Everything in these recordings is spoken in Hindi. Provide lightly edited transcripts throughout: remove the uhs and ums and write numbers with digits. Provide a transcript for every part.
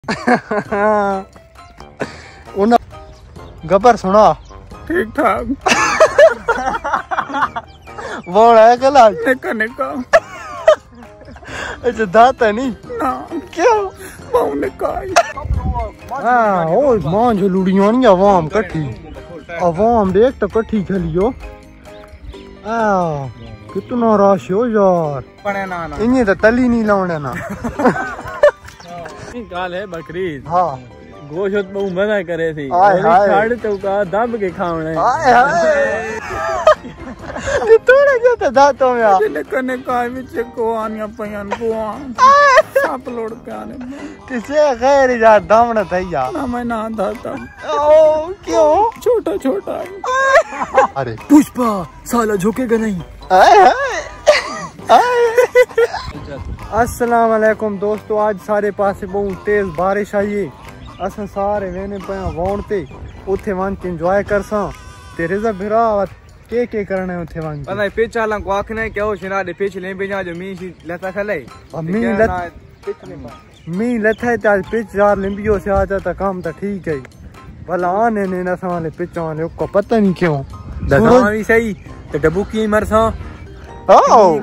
गब्बर सुना ठीक ठाक वो है कला निका निका। अच्छा दाता नहीं ना क्यों बहु निका। हाँ ओ मां जो लुड़ियों नहीं आवाम कट्ठी आवाम देख तो कट्ठी खेलियो कितना रश हो यार इन्हें तो तली नहीं लाने ना काल है बकरीद। हाँ गोश्त बहु मजा करे थी हाय तो का दब के खावणे हाय थोड़ा जो तो दांतों में निका निका विच को आनिया पयन को सांप लोड़ के आने किसे खैर यार दामना था यार ना मैं ना दाता ओ क्यों छोटा छोटा। अरे पुष्पा साला झुकेगा नहीं। अस्सलाम वालेकुम दोस्तों, आज सारे पास बहुत तेज बारिश आई है। असां सारे वेने पे वोण ते उथे वन के एंजॉय करसा ते रिजा भिरा के करना है उथे वन पता है पिच आला को आखने क्या हो शिना दे पिच ले बिना जो मी लता खले मी लथा चाल पिच यार लिंबियो से आजा ता काम ता ठीक है भला आने ने ना वाले पिच वाले को पता नहीं क्यों दगा भी सही ते डबू की मरसा ओ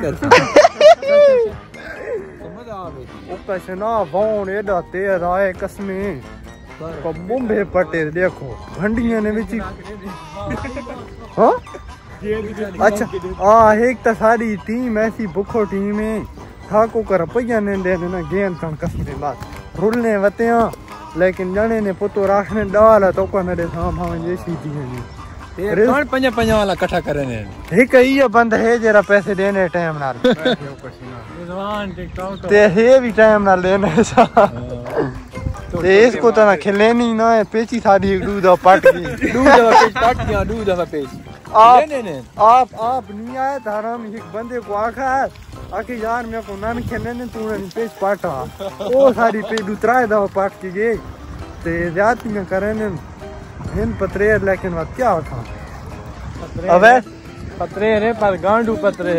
उपसना वोण एडा तेज आए कसमे को मुंबे पटे देखो भंडियां ने विच हां अच्छा एक तो सारी टीम ऐसी बुखो टीम है थाको कर रुपया ने दे देना गेंद कण कसने बाद रुलने वते लेकिन जने ने पुतो राखने डाल तो को ने साम हम ये सीधी है ये कौन पंजा पंजा वाला इकट्ठा करे ने एक ही बंद है जरा पैसे देने टाइम नाल रिजवान टिकटॉक ते है भी टाइम नाल देने सा ते इसको तो ना खेले नहीं ना पेची साडी दूध पट गई दूध पेच पट गया दूध पेच आप नहीं आए धर्म एक बंदे को आखा आखिर यार मेरे को नन खेलने ने तू ने पेच पाटा ओ सारी पे दूसरा दवा पाट के गए ते जाति में करे ने हिन पत्रे लेकिन बात क्या था अबे पत्रे रे पर गांडू पत्रे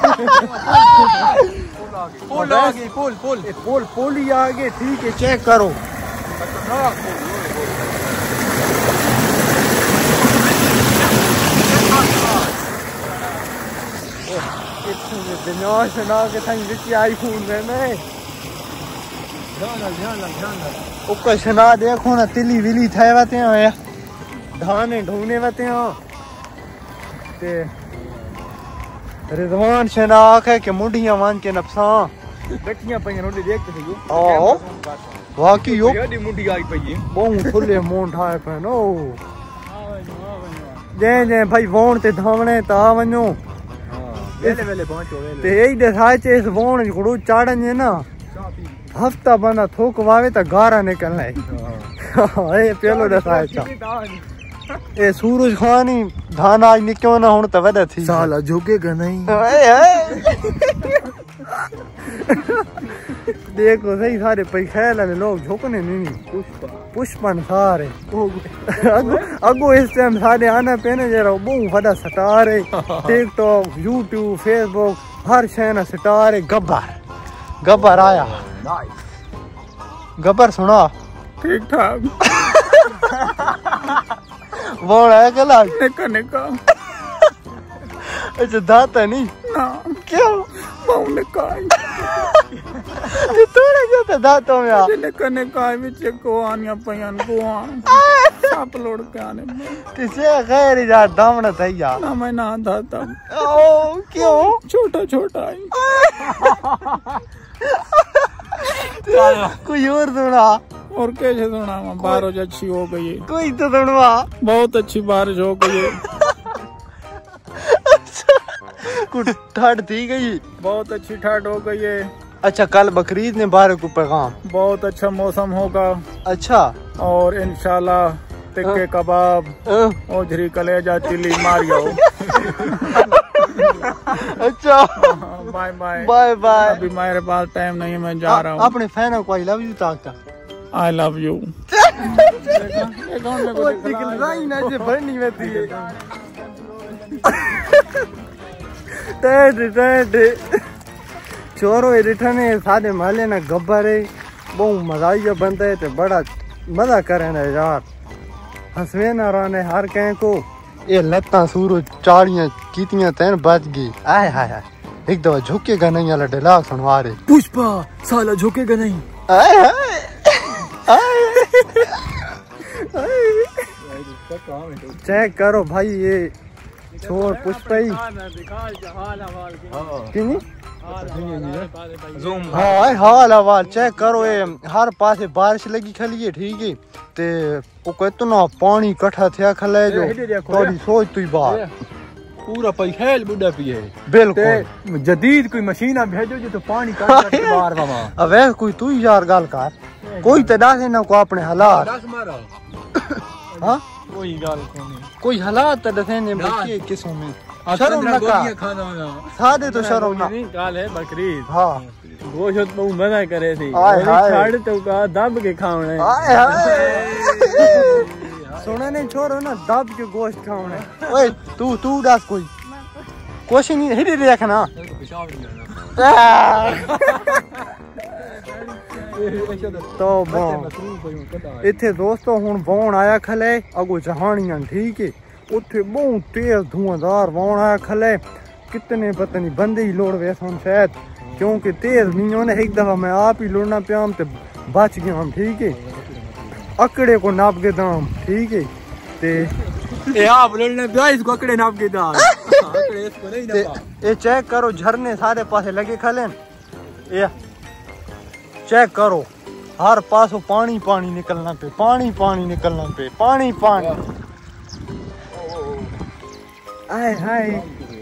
पुल आ गई पुल ही आ गए ठीक है चेक करो आईफोन में शना देखो ना तिली विली थे वते धाने ढूंढने वते ते रिजवान शनाक है कि मुंडियां मान के नफसा बैठियां पईयां रोटी देखते थे वाकई यो डी मुंडी आई पई बहुत खुले मोन ठाए पनो जे भाई वोण ते धावणे ता वणो वेले पहुंचो ते एई दे साचे इस वोण गुड़ू चाड़न जे ना हफ्ता बना थोक वावे ता गारा निकलना है ए पेलो दे साचा ए सूरज खानी धान आज निक्यो ना हुन त वदा थी साला झुकेगा नहीं। देखो सही सारे पे ख्याल वाले लोग झुकने नहीं पुष्पन सारे अगो इस टाइम सारे आना पेने जरा बहुत बड़ा स्टार है टिकटॉक यूट्यूब फेसबुक हर शय ना स्टार है गब्बर आया गब्बर सुना ठीक ठाक वो है कला निका निका। अच्छा दाता नहीं ना क्यों बहु निका थोड़ा जो तो दांतों में निका निका विच को आनिया पयन को सांप लोड़ के आने किसे खैर यार दामना था यार ना मैं ना दाता ओ क्यों छोटा छोटा कोई और सुना और कैसे सुना बारिश अच्छी हो गई है कोई तो सुनवा बहुत अच्छी बारिश हो गई है कुछ ठंड थी गई बहुत अच्छी ठंड हो गई है। अच्छा कल बकरीद ने 12 को पैगाम बहुत अच्छा मौसम होगा अच्छा और इंशाल्लाह टिक्के कबाब ओझरी कलेजा चिली मारियो अच्छा बाय बाय बाय बाय अभी मेरे पास टाइम नहीं है मैं जा रहा हूँ अपने फैन को आई लव यू ताकता आई लव यू चोरो रिठने सारे माले ना गब्बर है बहुत मज़ा बनता है, तो बड़ा मज़ा करें यार, हंसवे ना रहने हर कहीं को। ये लत्ता सूरज चाड़ियाँ कीतियाँ तैन बच गई। आए हाय हाय, एक दफा झुकेगा नहीं वाला डायलॉग सुनवा रहे। पुष्पा साला झुकेगा नहीं। आए हाय चेक करो भाई, ये छोड़ पुष्पा ही हाँ हाल हवाल चेक करो। ये हर पासे बारिश लगी खली है, ठीक है, ते वो कितना पानी इकट्ठा थिया खले जो थोड़ी सोच तू बात पूरा पैखेल बुढ़ा पिए। बिल्कुल जदीद कोई मशीन भेजो जो तो पानी काट बाहर मामा। अबे कोई तू यार गाल कर, कोई तो दस ना को अपने हालात। हां कोई गाल कोई हालात तो दसे ने बच्चे किसों में शर्म ना का सादे तो शर्म ना गाल है बकरीद। हां गोश्त बहुत मजा करे थी, छाड़ तो का दब के खावणे। हाय हाय सुने नहीं छोरो ना, दब के गोश्त खावणे। ओए तू डास कोई कुछ नहीं हिट देखना। तो इत्थे दोस्तों हुन बौन आया खले अगो जहानियां, ठीक है, उत्थे बहुत तेज धुआंधार बौन आया खले। कितने पता नहीं बंदे ही लोड़ वे सन शायद, क्योंकि तेज नहीं होने। एक दफा मैं आप ही लोड़ना पे आम ते बच गया हम, ठीक है, अकड़े को नाप के दाम, ठीक है, ते ए आप लोड़ने पे इसको अकड़े नाप के दाम। अकड़े इसको नहीं नापा। ये चेक करो, झरने सारे पासे लगे खले, ये चेक करो, हर पासों पानी पानी निकलना पे, पानी पानी निकलना पे, पानी पानी। आए हाय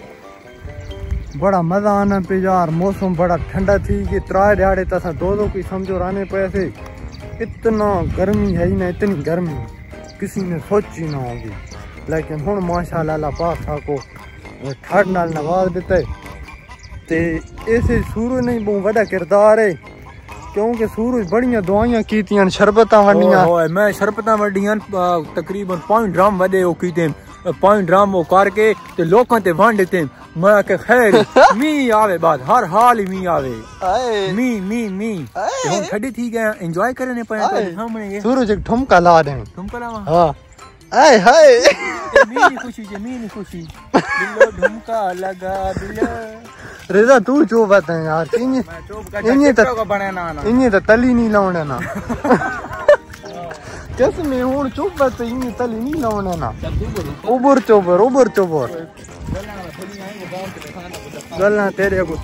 बड़ा मजा आना पे यार, मौसम बड़ा ठंडा थी कि त्राए दिहाड़े तसा दो की समझो रहने पे से। इतना गर्मी है ही ना, इतनी गर्मी किसी ने सोची ना होगी, लेकिन हुन माशाअल्लाह अल्लाह पाक को ठंड नाल नवाज देते। ते ऐसे सूरज नहीं बहुत बड़ा किरदार है, क्योंकि सूरज बड़ियां दुआइयां कीतियां, शरबतां वंडियां। ओए मैं शरबतां वंडियां तकरीबन 5 ड्रम वडे ओ कीते, 5 ड्रम वो करके ते लोकां ते वंड देते। मैं के खैर मी आवे बाद हर हाल ही मी आवे। मी ते हम छड़ी थी गए एंजॉय करने पे सामने ये सूरज एक ठुमका ला दे। ठुमका लावा हां आए हाय मीनी खुशी दिलो ठुमका लगा दिया। रेजा तू जो बता यार, इन्हें तो बनाना ना, इन्हें तो तली नहीं लाउने ना। कैसे में हुन चुप बता, इन्हें तली नहीं लाउने ना। उबर चोबर गल्ला तेरे को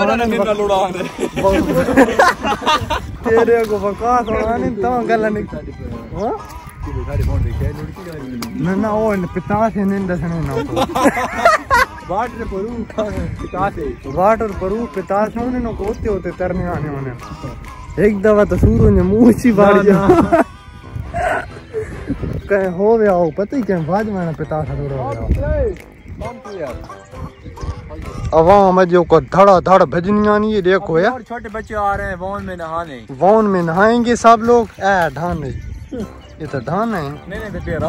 तेरे को बकवास होना नहीं तो गल्ला नहीं। हां ना वो पिता से नहीं दसने ना वाटर परू पिता से होने ना होते तरने आने होने। एक दफा तो सूरज ने मुंह सी बार कहीं हो गया हो, पता ही क्या बाज में पिता से अवाम जो को धड़ा धड़ भजनिया नहीं। ये देखो यार छोटे बच्चे आ रहे हैं वॉन में नहाने, वॉन में नहाएंगे सब लोग। ढान ये तो धान है। नहीं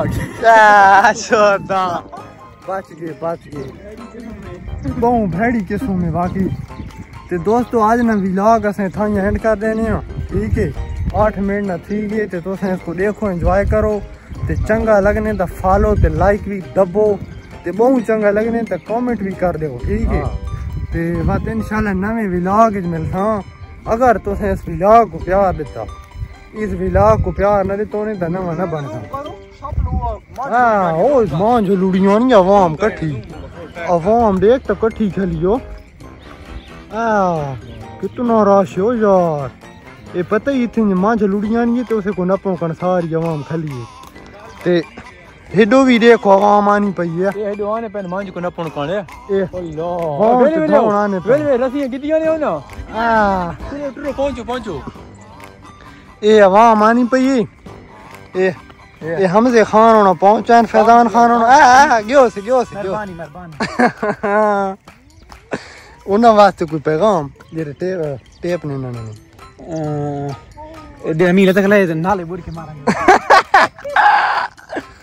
बच गए बहु भैड़ी किस्मों में बाकी। ते दोस्तों आज ना व्लॉग असें था एंड कर देने हैं, ठीक है, 8 मिनट ना थी गए। ते तुसें इसको देखो एंजॉय करो, ते चंगा लगने तो फॉलो ते लाइक भी दबो, ते बहुत चंगा लगने तो कमेंट भी कर दो, ठीक है। ते बात इंशाल्लाह नवे व्लॉग मिलता। अगर तुसें इस व्लॉग को प्यार दिता, इस व्लॉग को प्यार न दिता उन्हें तो नवा न बनता। हाँ ओ मां जो लुड़ियां नहीं अवाम कट्ठी, अवाम देख तो कट्ठी खलियो। कितना रश हो यार, ये पता ही इतनी मां जो लुड़ियां नहीं तो उसे को नपो कन सारी अवाम खली है। ते हेडो भी देखो अवाम आनी पई है। ये हेडो आने पे मां को नपो कन है। ए अल्लाह कौन आने पे वे रसियां कितियां ने हो ना। टुरो पहुंचो ए अवाम आनी पई है। ए हमजे खान होना पहुंचान, फैजान खान होना गयो से मेहरबानी उन्हें वास्ते कोई पैगाम जेरे टेप ने दे मीले तक ले नाले बुड़ के मारेंगे।